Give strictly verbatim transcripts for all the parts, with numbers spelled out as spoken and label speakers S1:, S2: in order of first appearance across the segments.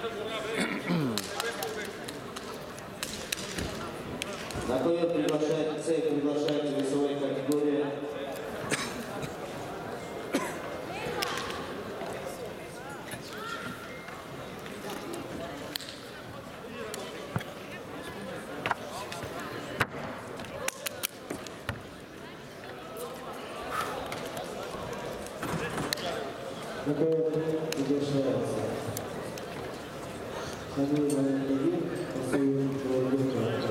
S1: На ковер приглашает, цех приглашается весовая категория. На ковер приглашается. Хамиль Валентин, весовой категория.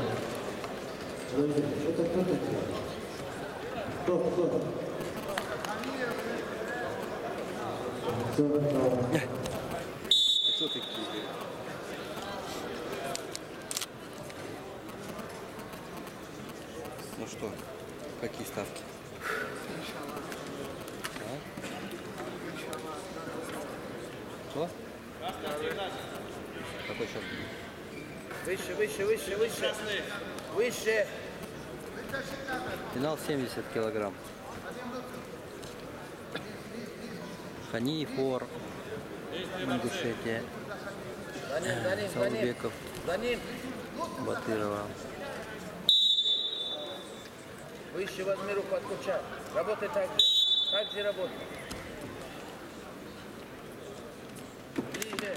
S1: Это кто такой? Кто, кто?
S2: Кто такие? Ну что, какие ставки? А? Что? Какой счет?
S3: Выше, выше, выше, выше. Выше.
S2: Финал семьдесят килограмм. Ханифор, Мангушете, Саулбеков, Батырова.
S3: Выше возьми руку, откучай. Работай так же. Так же работай. Ближе.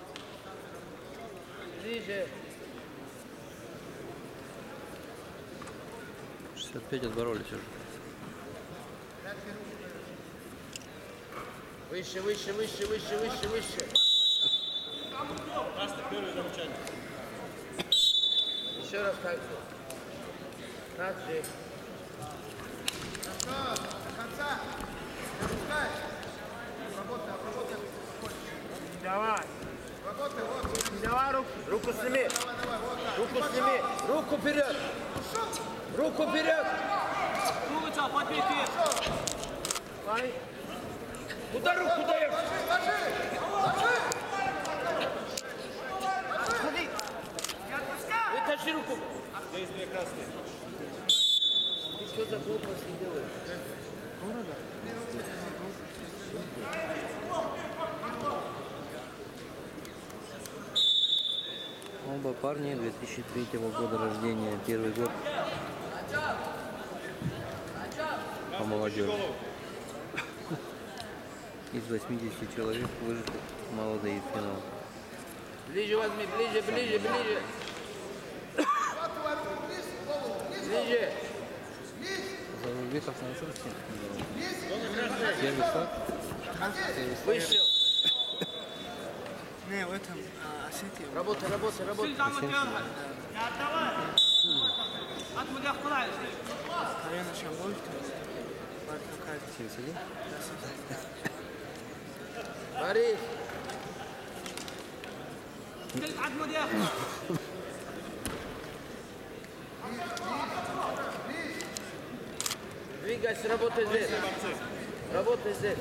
S3: Ближе.
S2: шестьдесят пять отборолись уже.
S3: Выше, выше, выше, выше, выше, выше. Еще раз так же. Так же.
S4: До конца. Не пускай. Работай, работай.
S3: Давай.
S4: Работай, вот.
S3: Давай руку. Руку сними.
S4: Давай, давай, вот так.
S3: Руку сними. Руку вперед. Руку вперед. Давай. Куда руку даешь?
S4: Ложи, ложи.
S3: Ходи. Вытащи руку. Здесь две красные. Ты что за глупости делаешь?
S2: Оба парни две тысячи третьего года рождения, первый год по молодежи. Из восьмидесяти человек выжатых молодые в финал.
S3: Ближе возьми, ближе, ближе, ближе. Ближе.
S2: Заурбеков на Исурске. Первый шаг.
S3: Вышел.
S4: Не, в этом Осетии.
S3: Работай, работай, работай.
S4: Наверное, чем больше.
S2: семьдесят один.
S3: Борис. Двигайся, работай здесь. Работай здесь.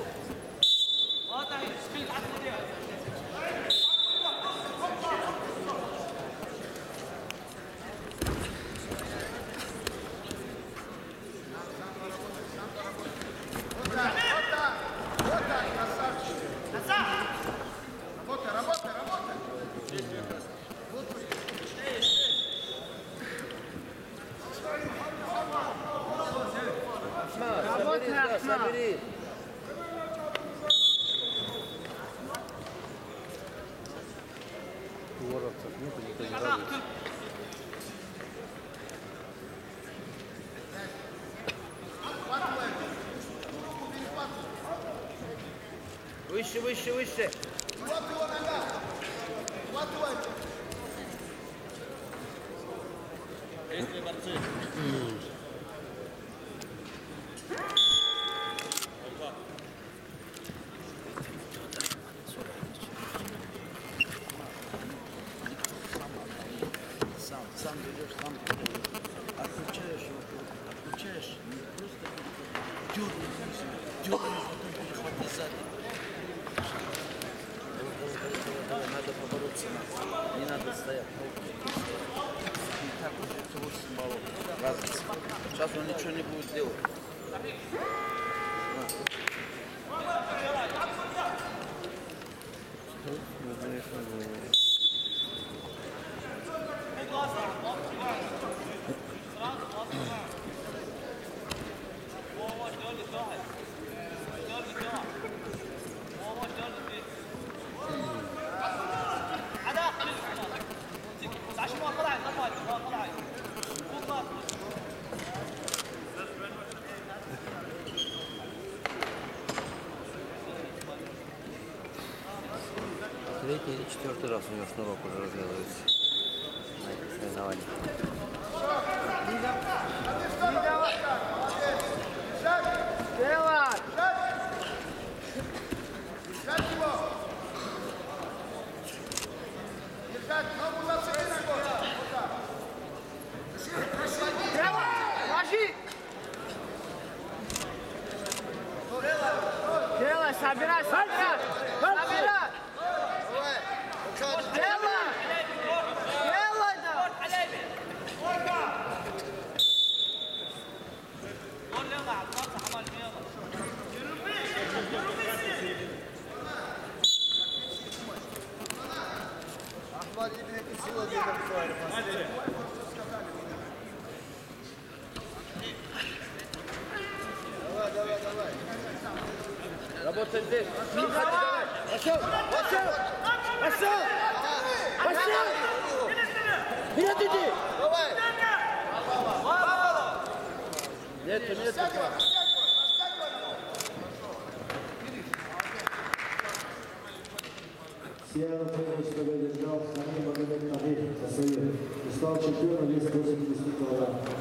S4: Вот так, вот так. Вот так, красавчик. Работай, работай, работай.
S3: Собери, да, собери.
S2: Воровцев нету, никто не радуется.
S3: Выше, выше, выше.
S4: Вот его нога. Вот его.
S5: Есть борцы.
S6: Сам, сам ведешь, сам отключаешь его, отключаешь, не просто дернешь, дернешь, потом перехвати сзади. Надо побороться, не надо стоять. И так уже это очень мало разница. Сейчас он ничего не будет делать.
S2: Тут, ну, конечно, Третий или четвертый раз у него шнурок уже развязывается на этих соревнованиях.
S4: Не давай так, молодец. Держать.
S3: Делай!
S4: Держать его. Держать, ногу зацепи ногой. Вот так.
S3: Делай! Ложи! Делай, собирай, собирай! Собирай! Делай! Делай, да!
S4: Ахмад имеет силу для Давай, давай, давай.
S3: Работай здесь! Не давай! Пошел! Пошел! Пошел! Пошел! Вперед иди!
S4: Давай.
S3: Нет, нет,
S4: Растягивай, растягивай, растягивай.
S1: Сиял Федорович себя держал, с нами Магомед Набир за союз. И стал чемпионом вес восемьдесят килограмм.